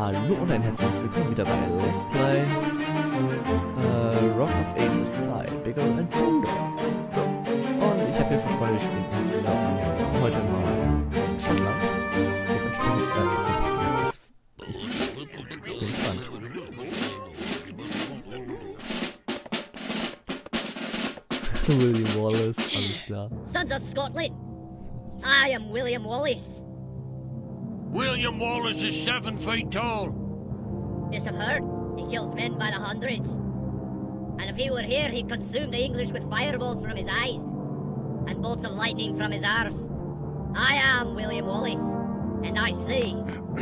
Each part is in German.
Hallo und ein herzliches Willkommen wieder bei Let's Play Rock of Ages 2, Bigger and Bolder. So, und ich habe hier versprochen, ich spiele heute mal Schottland. Dementsprechend, ich bin gespannt. William Wallace, alles klar. Sons of Scotland, I am William Wallace. William Wallace is 7 feet tall. Yes, I've heard. He kills men by the hundreds. And if he were here, he'd consume the English with fireballs from his eyes and bolts of lightning from his arse. I am William Wallace, and I say...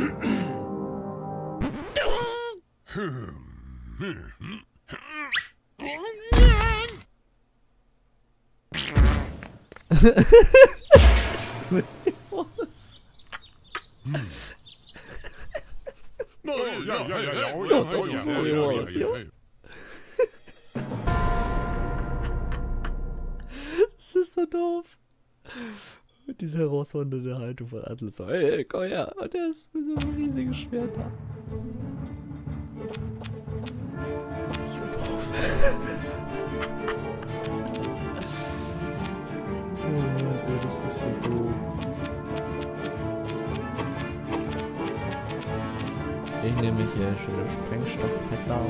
William Wallace. Das ist William Wallace, ja. Das ist so doof. Und diese herausfordernde Haltung von Atlas. So, hey, komm her. Und der ist mit so einem riesigen Schwert da. Das ist so doof. Oh, das ist so doof. Ich nehme hier schöne Sprengstofffässer.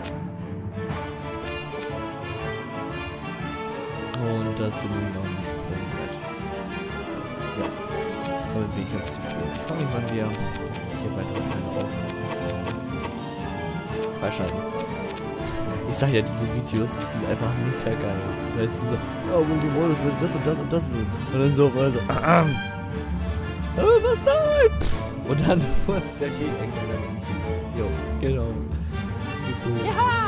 Und dazu noch ein Sprungbrett. Ja. Aber wie ganz zu viel. Ich frage mich, wann wir hier weitere Teile auch freischalten. Ich sag ja, diese Videos, die sind einfach mega geil. Weißt du, so, oh, William Wallace will das und das und das. Und dann so, was nein? Und dann furzt der Engländer. Jo, genau. So cool. Ja!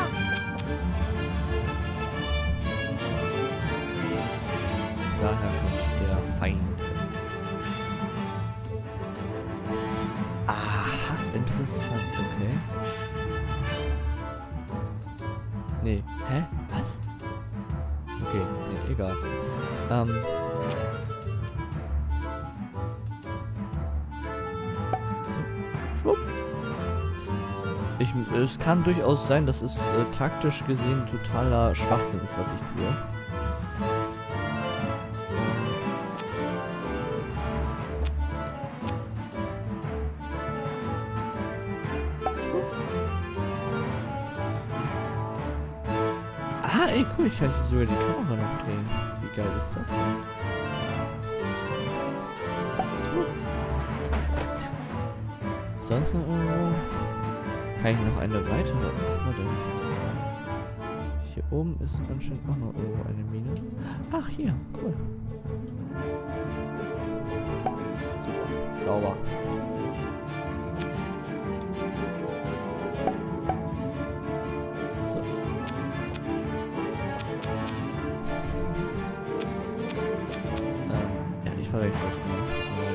Daher kommt der Feind. Aha, interessant, okay. Nee, hä? Was? Okay, nee, egal. So, schwupp. Es kann durchaus sein, dass es taktisch gesehen totaler Schwachsinn ist, was ich tue. Ah, ey, cool, ich kann hier sogar die Kamera noch drehen. Wie geil ist das? Sonst noch irgendwo? Kann ich noch eine weitere? Ach, warte. Hier oben ist anscheinend auch noch irgendwo eine Mine. Ach, hier. Cool. Super. Sauber. So. Ja, ich verwechsel das immer.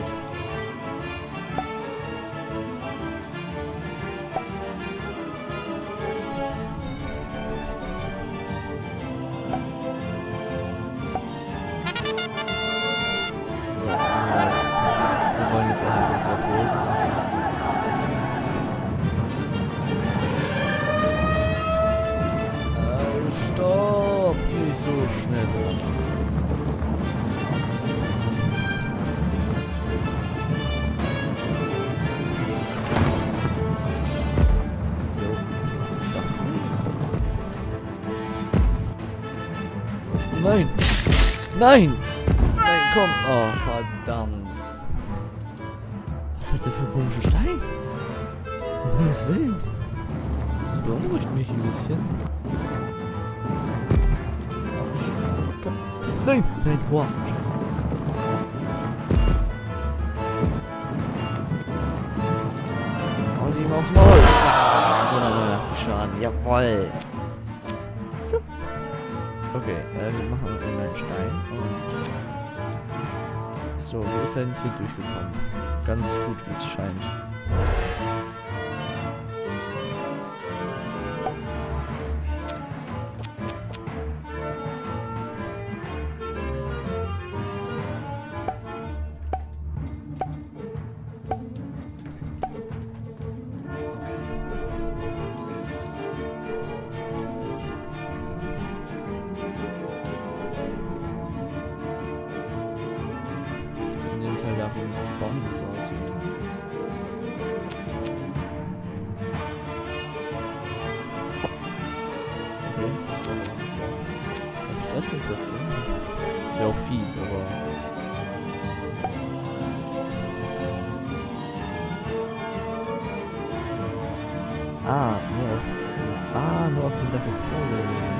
Stopp! Nicht so schnell. Nein! Nein! Nein, komm! Oh, verdammt! Was hat der für komische Stein? Um Gottes Willen! Das beunruhigt mich ein bisschen. Nein! Nein! Boah! Scheiße! Hau ihm aufs Maul! 189 Schaden! Jawoll! So! Okay, wir machen einen neuen Stein und... So, wie ist er denn hier durchgekommen? Ganz gut, wie es scheint. Das wäre auch fies, aber... nur auf den Level vor.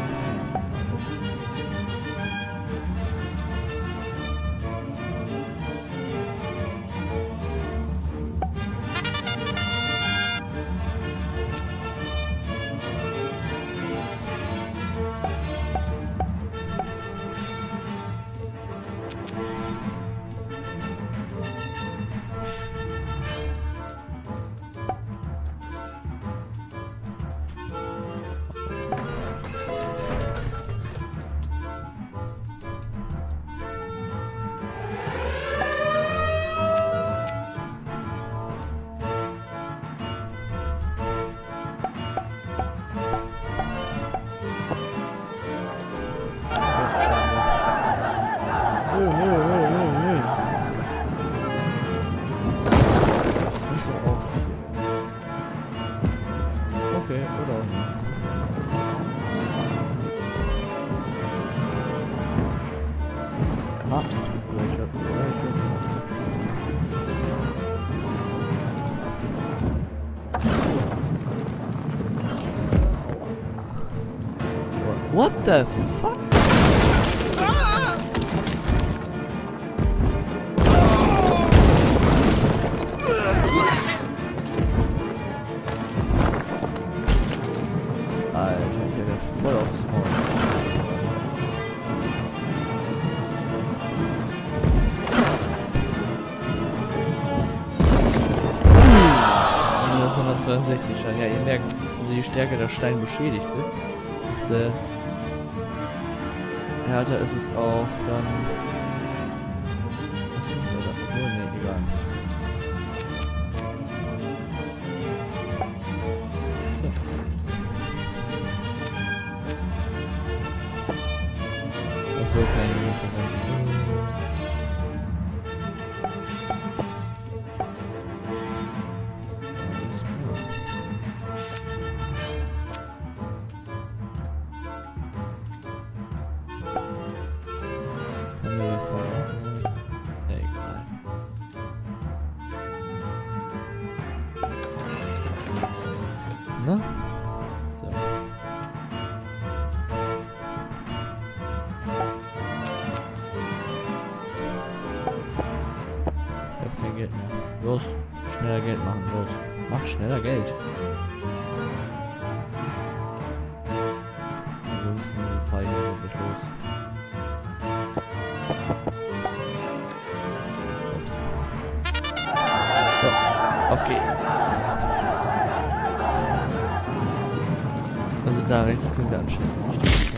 Okay, oder auch nicht. Ah, what the fuck? Alter, ich werde voll aufs Maul. Nur 162 Steine. Ja, ihr merkt, also je stärker der Stein beschädigt ist, desto härter ist es auch dann. Oh, nee, egal. Achso, keine Hilfe. Na? So. Ich hab kein Geld mehr. Los, schneller Geld machen, los. Macht schneller Geld. Ansonsten fahr ich wirklich los. Ups. So, auf geht's. Also da rechts können wir anscheinend nicht.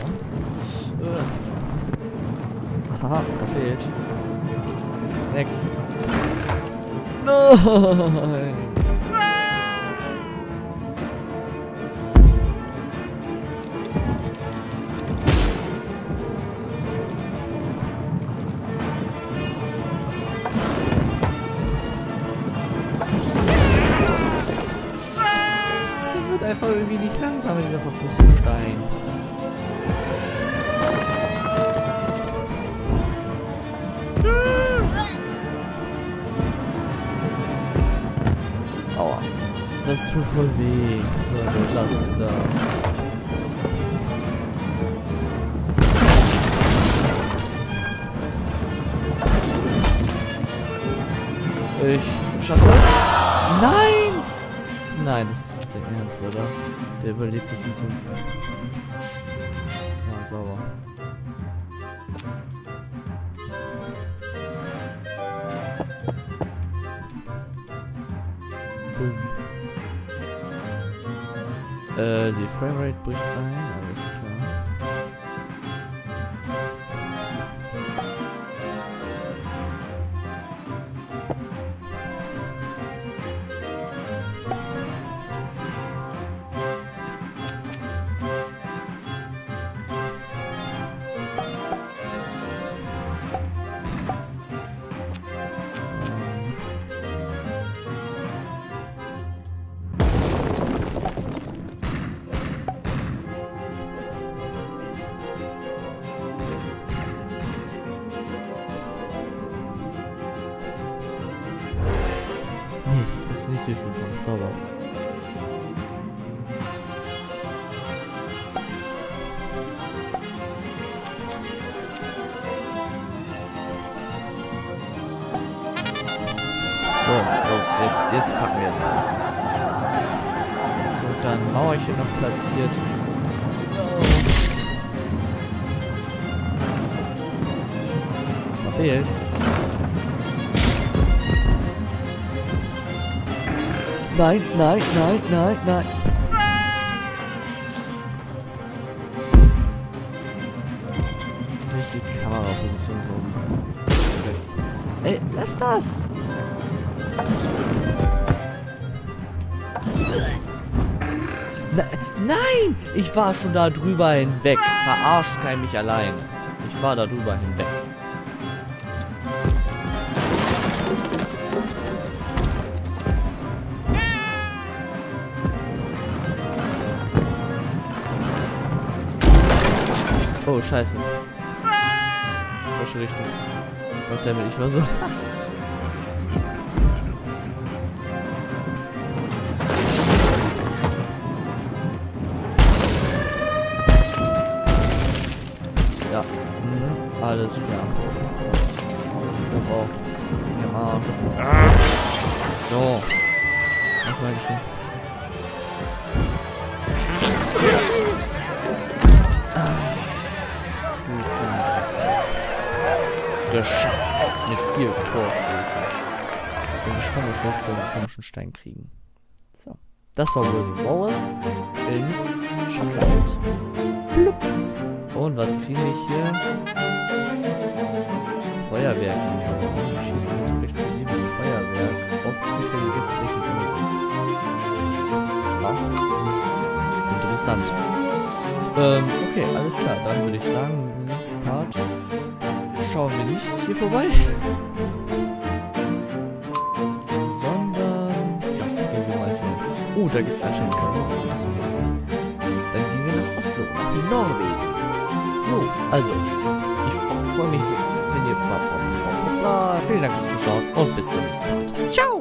Haha, verfehlt. Next. Nein! Einfach irgendwie nicht langsamer, dieser verfluchte Stein. Aua. Das tut voll weh. Lass es da. Ich schaff das. Nein! Nein, das ist nicht der Ernst, oder? Der überlebt das mit so... Ja, sauber. Boom. Die Framerate bricht ein, alles klar. nicht durchgekommen. Sauber. So, los, jetzt packen wir es an. So, dann Mauerchen noch platziert. Fehlt. Nein, nein, nein, nein, nein. Nicht die Kameraposition so. Ey, lass das! Nein! Ich war schon da drüber hinweg. Verarscht kein mich alleine. Ich war da drüber hinweg. Oh, scheiße. Falsche Richtung. Goddammit, ich war so... Ja. Mhm. Alles klar. Oh. Ja. So. Das war geschehen. Geschafft. Mit 4 Torstößen. Bin gespannt, was wir jetzt für einen komischen Stein kriegen. So. Das war William Wallace in Schottland. Blub. Und was kriegen wir hier? Feuerwerkskanonen. Schießen mit explosivem Feuerwerk auf zufällige Flächen in sich. Ja. Interessant. Okay, alles klar. Dann würde ich sagen, im nächsten Part schauen wir nicht hier vorbei, sondern ja, gehen wir mal hier. Oh, da gibt es anscheinend Kanonen. Das ist so lustig. Dann gehen wir nach Oslo, nach Norwegen. Jo, also, ich freue mich, wenn ihr... Vielen Dank fürs Zuschauen und bis zum nächsten Part. Ciao!